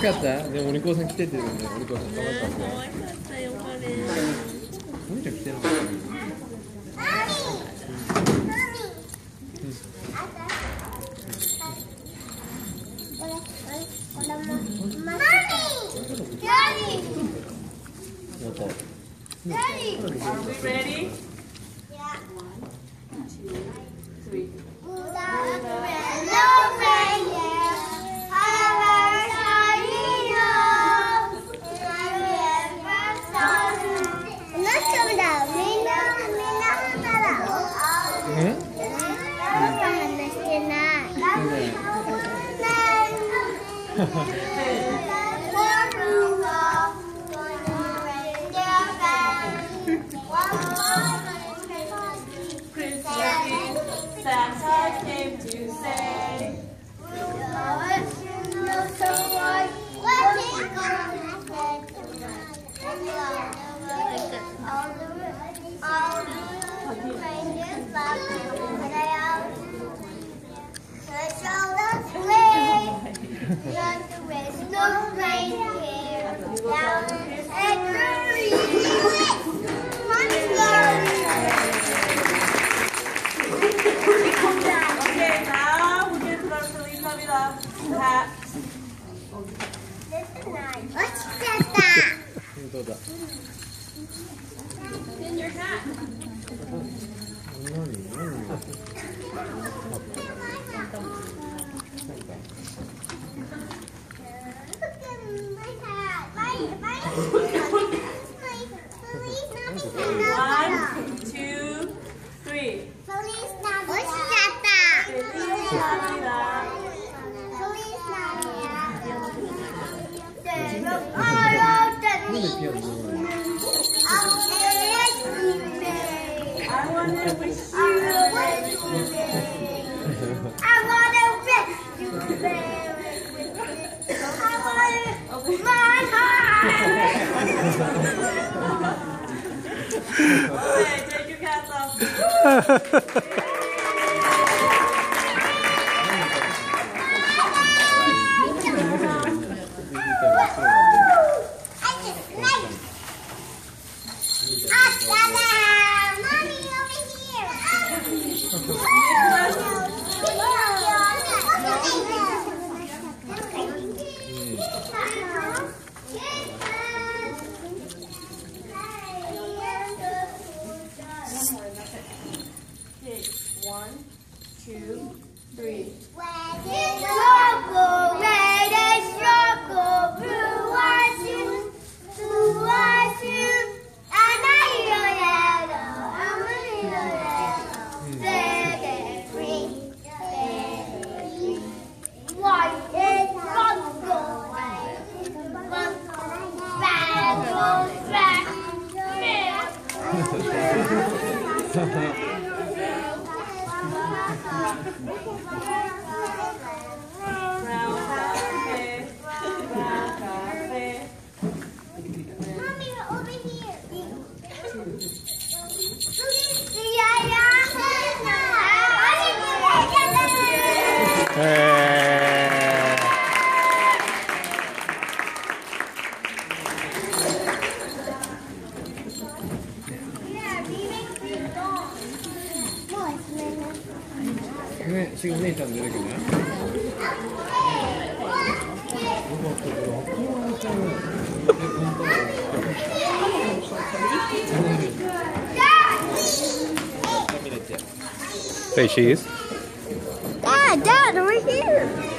しかった。でもお利口さん来ててるんで、お利口さん可愛かった。 可愛かったよ、カレー。 お兄ちゃん来てなかった。 Daddy! Are we ready? Yeah. 1, 2, 3. Santa came to say, okay, now we get to the Feliz Navidad hat. どうだ。 In your hat. 1, 2, 3. Feliz Navidad. Feliz Navidad. I want to wish you a Merry Christmas. I want to wish you a Merry Christmas. I want to my heart. Okay, take your cats off. Okay, 1, 2, 3. Brown cafe, brown cafe. Mommy, we're over here. ね、しお姉ちゃん出てくるね。 Say cheese. Dad, over here.